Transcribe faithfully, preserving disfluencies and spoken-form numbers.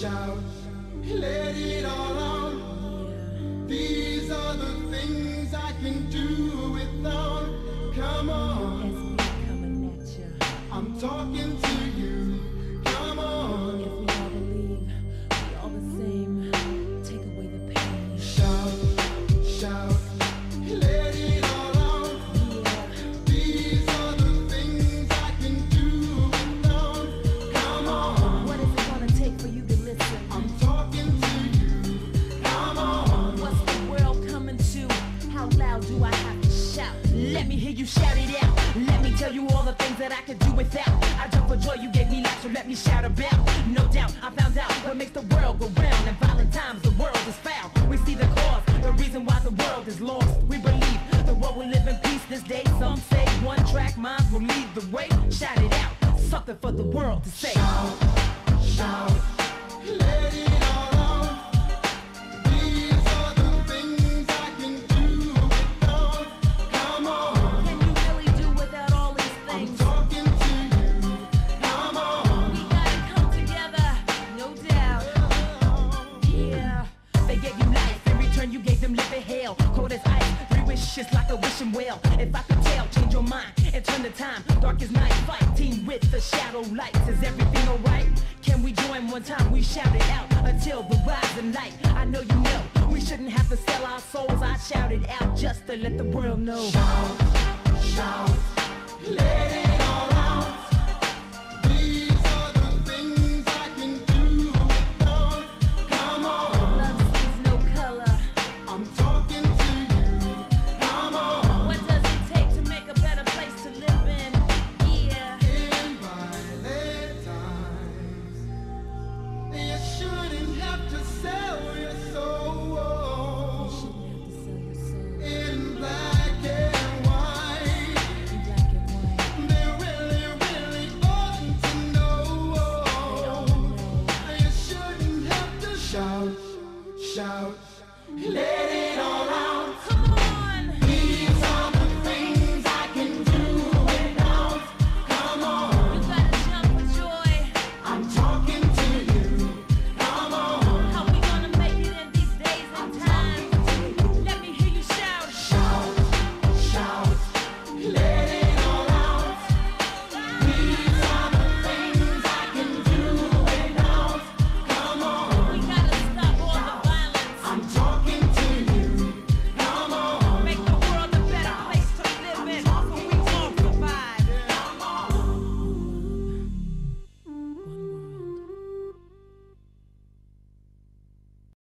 shout, let it all out. These are the things I can do without. Come on, I'm talking to you. Come on, if we all believe we all the same, take away the pain. Shout, shout, let it all out. These are the things I can do without. Come on, what is it gonna take for you to listen? I'm talking to you. Come on, what's the world coming to? How loud do I have to shout? Let me hear you shout it out. Let me tell you all the things that I could do without. I jump for joy, you gave me life, so let me shout about. No doubt, I found out what makes the world go round. And violent times, the world is foul. We see the cause, the reason why the world is lost. We believe the world will live in peace this day. Some say one track minds will lead the way. Shout it out, something for the world to say. shout, shout, let it all out. These are the things I can do without. Come on, Can you really do without all these I'm things? talking to you. Come on, We gotta come together, no doubt. Yeah, they gave you life, in return you gave them living hell. Cold as ice, three wishes like a wishing well. If I could tell, change your mind and turn the time. Dark as night, fight team with the shadow lights. Is everything alright? Can we join one time? We shout it out until the rising light. I know you know we shouldn't have to sell our souls. I shout it out just to let the world know. shout, shout, let it